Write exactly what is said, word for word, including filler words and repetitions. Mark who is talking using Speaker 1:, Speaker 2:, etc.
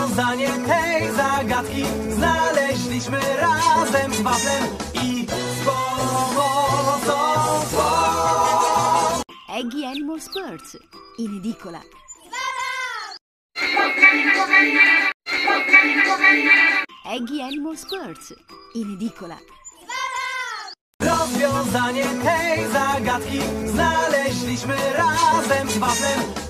Speaker 1: Rozwiązanie tej zagadki znaleźliśmy razem z waflem i z pomocą swą.
Speaker 2: Eggy Animal Sports, in edicola. Eggy Animal Sports, in edicola.
Speaker 1: Rozwiązanie tej zagadki znaleźliśmy razem z waflem